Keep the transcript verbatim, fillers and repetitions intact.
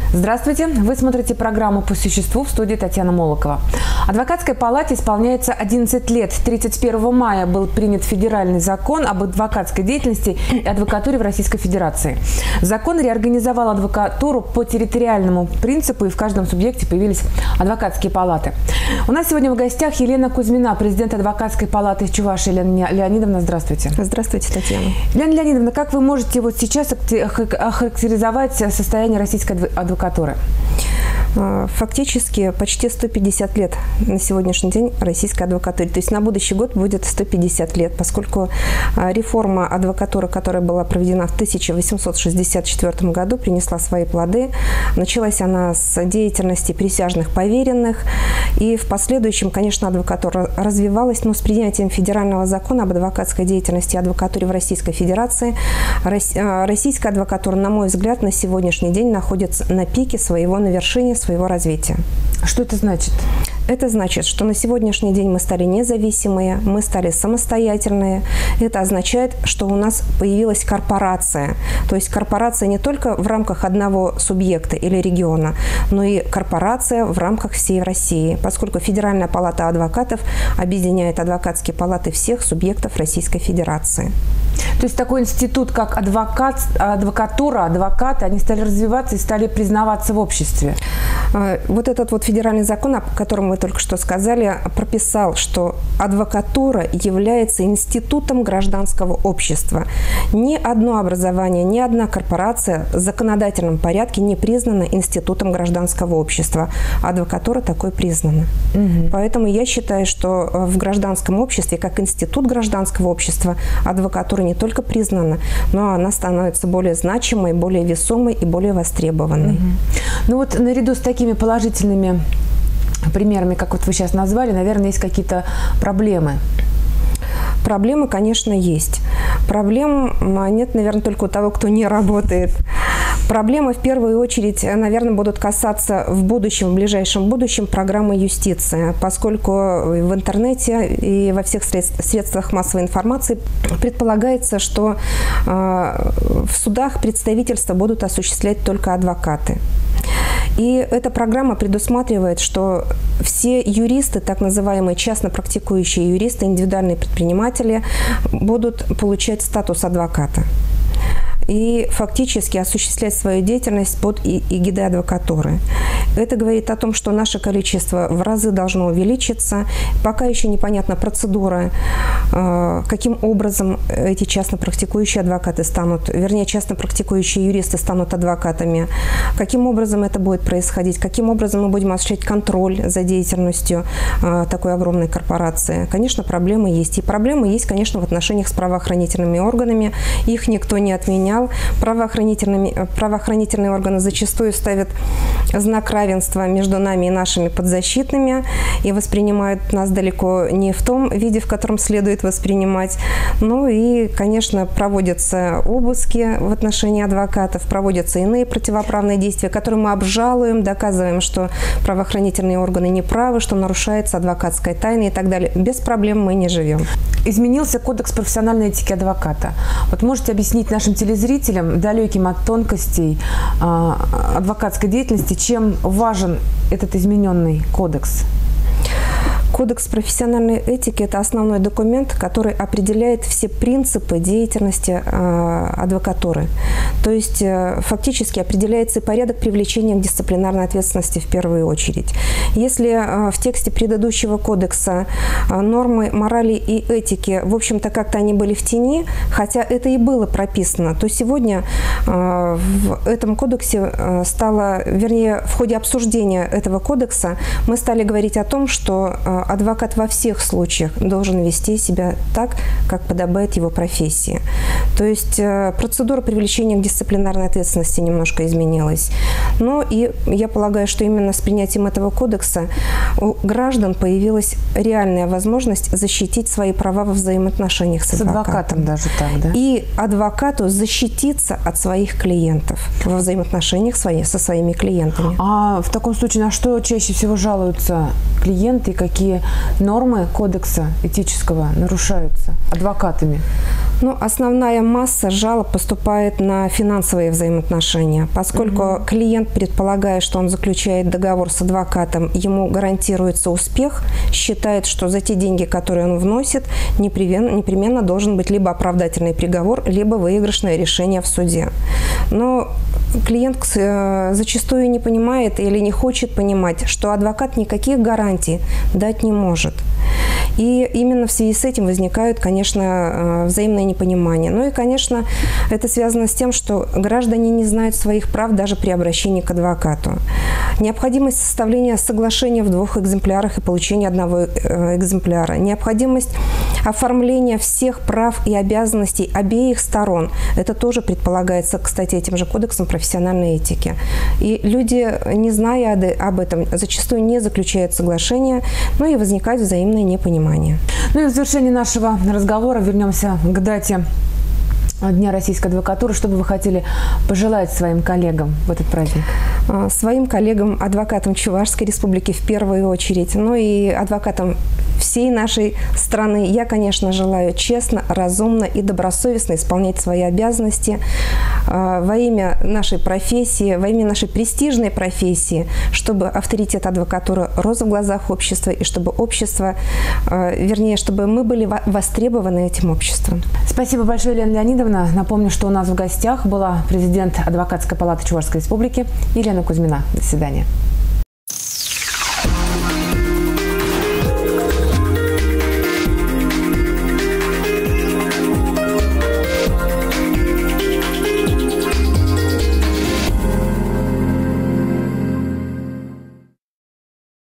Здравствуйте! Вы смотрите программу «По существу», в студии Татьяна Молокова. Адвокатской палате исполняется одиннадцать лет. тридцать первого мая был принят федеральный закон об адвокатской деятельности и адвокатуре в Российской Федерации. Закон реорганизовал адвокатуру по территориальному принципу, и в каждом субъекте появились адвокатские палаты. У нас сегодня в гостях Елена Кузьмина, президент адвокатской палаты Чувашии. Елена Леонидовна, здравствуйте. Здравствуйте, Татьяна. Елена Леонидовна, как вы можете вот сейчас охарактеризовать состояние российской адвокатуры? Фактически почти сто пятьдесят лет на сегодняшний день российской адвокатуре. То есть на будущий год будет сто пятьдесят лет, поскольку реформа адвокатуры, которая была проведена в тысяча восемьсот шестьдесят четвёртом году, принесла свои плоды. Началась она с деятельности присяжных поверенных, и в последующем, конечно, адвокатура развивалась, но с принятием федерального закона об адвокатской деятельности и адвокатуре в Российской Федерации российская адвокатура, на мой взгляд, на сегодняшний день находится на пике своего, на вершине своего развития. Что это значит? Это значит, что на сегодняшний день мы стали независимые, мы стали самостоятельные. Это означает, что у нас появилась корпорация. То есть корпорация не только в рамках одного субъекта или региона, но и корпорация в рамках всей России, поскольку Федеральная палата адвокатов объединяет адвокатские палаты всех субъектов Российской Федерации. То есть такой институт, как адвокат, адвокатура, адвокаты, они стали развиваться и стали признаваться в обществе. Вот этот вот федеральный закон, о котором вы только что сказали, прописал, что адвокатура является институтом гражданского общества. Ни одно образование, ни одна корпорация в законодательном порядке не признана институтом гражданского общества. Адвокатура такой признана. Угу. Поэтому я считаю, что в гражданском обществе, как институт гражданского общества, адвокатура не только признана, но она становится более значимой, более весомой и более востребованной. Угу. Ну вот наряду с такими положительными примерами, как вот вы сейчас назвали, наверное, есть какие-то проблемы. Проблемы, конечно, есть. Проблем нет, наверное, только у того, кто не работает. Проблемы, в первую очередь, наверное, будут касаться в будущем, в ближайшем будущем программы юстиции, поскольку в интернете и во всех средствах массовой информации предполагается, что в судах представительства будут осуществлять только адвокаты. И эта программа предусматривает, что все юристы, так называемые частно практикующие юристы, индивидуальные предприниматели, будут получать статус адвоката и фактически осуществлять свою деятельность под эгидой адвокатуры. Это говорит о том, что наше количество в разы должно увеличиться. Пока еще непонятна процедура, каким образом эти частно практикующие адвокаты станут, вернее, частно практикующие юристы станут адвокатами, каким образом это будет происходить, каким образом мы будем осуществлять контроль за деятельностью такой огромной корпорации. Конечно, проблемы есть. И проблемы есть, конечно, в отношениях с правоохранительными органами. Их никто не отменял. Правоохранительными, правоохранительные органы зачастую ставят знак равенства между нами и нашими подзащитными и воспринимают нас далеко не в том виде, в котором следует воспринимать. Ну и, конечно, проводятся обыски в отношении адвокатов, проводятся иные противоправные действия, которые мы обжалуем, доказываем, что правоохранительные органы не правы, что нарушается адвокатская тайна и так далее. Без проблем мы не живем. Изменился кодекс профессиональной этики адвоката. Вот можете объяснить нашим телезрителям, далеким от тонкостей э, адвокатской деятельности, чем важен этот измененный кодекс? Кодекс профессиональной этики – это основной документ, который определяет все принципы деятельности э, адвокатуры. То есть э, фактически определяется и порядок привлечения к дисциплинарной ответственности в первую очередь. Если э, в тексте предыдущего кодекса э, нормы морали и этики, в общем-то, как-то они были в тени, хотя это и было прописано, то сегодня э, в этом кодексе э, стало, вернее, в ходе обсуждения этого кодекса мы стали говорить о том, что э, адвокат во всех случаях должен вести себя так, как подобает его профессии. То есть процедура привлечения к дисциплинарной ответственности немножко изменилась. Но и я полагаю, что именно с принятием этого кодекса у граждан появилась реальная возможность защитить свои права во взаимоотношениях с, с адвокатом. адвокатом даже так, да? И адвокату защититься от своих клиентов во взаимоотношениях свои, со своими клиентами. А в таком случае на что чаще всего жалуются клиенты и какие нормы кодекса этического нарушаются адвокатами? Ну, основная масса жалоб поступает на финансовые взаимоотношения, поскольку угу. клиент, предполагая, что он заключает договор с адвокатом, ему гарантируется успех, считает, что за те деньги, которые он вносит, непременно, непременно должен быть либо оправдательный приговор, либо выигрышное решение в суде. Но клиент зачастую не понимает или не хочет понимать, что адвокат никаких гарантий дать не может. И именно в связи с этим возникают, конечно, взаимные непонимания. Ну и, конечно, это связано с тем, что граждане не знают своих прав даже при обращении к адвокату. Необходимость составления соглашения в двух экземплярах и получения одного экземпляра. Необходимость оформления всех прав и обязанностей обеих сторон. Это тоже предполагается, кстати, этим же кодексом профессиональной этики. И люди, не зная об этом, зачастую не заключают соглашения, ну и возникает взаимное непонимание. Ну и в завершении нашего разговора вернемся к дате Дня российской адвокатуры. Что бы вы хотели пожелать своим коллегам в этот праздник? Своим коллегам, адвокатам Чувашской республики в первую очередь, ну и адвокатам всей нашей страны, я, конечно, желаю честно, разумно и добросовестно исполнять свои обязанности во имя нашей профессии, во имя нашей престижной профессии, чтобы авторитет адвокатуры рос в глазах общества и чтобы общество, вернее, чтобы мы были востребованы этим обществом. Спасибо большое, Елена Леонидовна. Напомню, что у нас в гостях была президент Адвокатской палаты Чувашской республики Елена Кузьмина. До свидания.